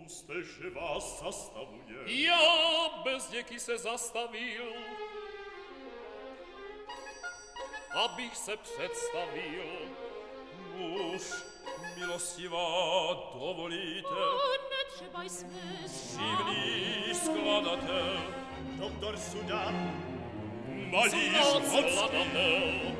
Puste, že vás zastavuje. Ja bez děky se zastavil, abych se představil. Muž, milostivá, dovolíte. Netřebaj smysl. Živný skladatel. Doktor Sudan. Malíř Skladatel.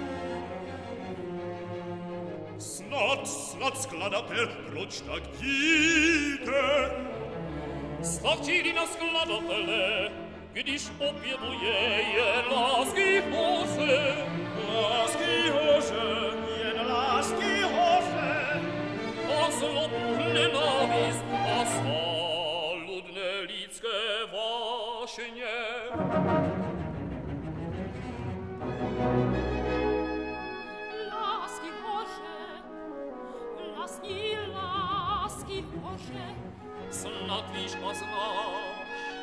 Snad skladatel, proč tak díte? Stačili na skladatele, když opěvuje jen lásky hoře. Lásky hoře, jen lásky hoře. A zlobu nenávist a sváludné lidské vášně. Lásky hoře, vlastní lásky hoře. Snad víš a znáš.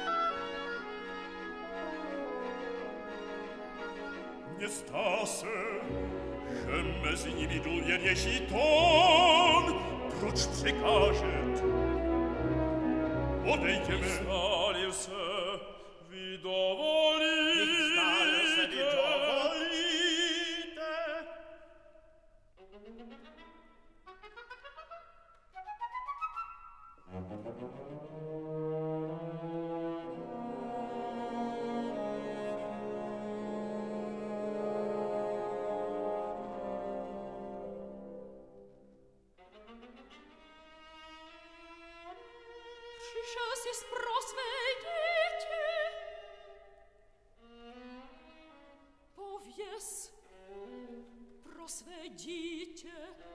Mně zdá se, že mezi nimi důvěrnější tón. Proč překážet? Odejdeme. Vzdálil se, vy dovolíte. Vzdálil se, vy dovolíte. Přišel jsi pro své dítě. Pověz pro své dítě.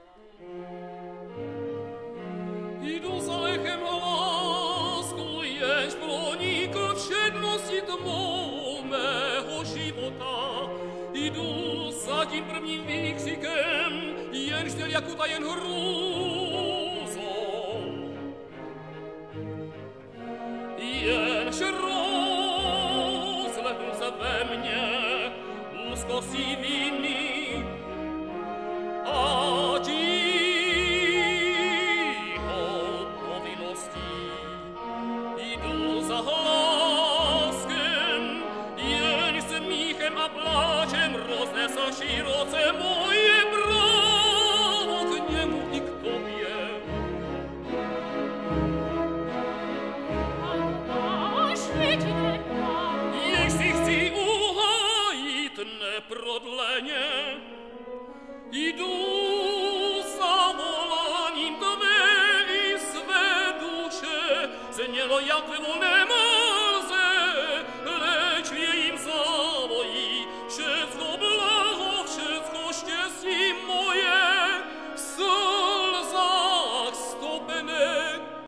Jdu za lechem lásku, jež pronikl všednosti tmou mého života. Jdu za tím prvním výkřikem, jenž měl jak utajen hrůzou. Jenž rozlehl se ve mně úzkostí viny a tíhou povinností. Jdu za hláskem, jenž se míchem a pláčem roznesl široce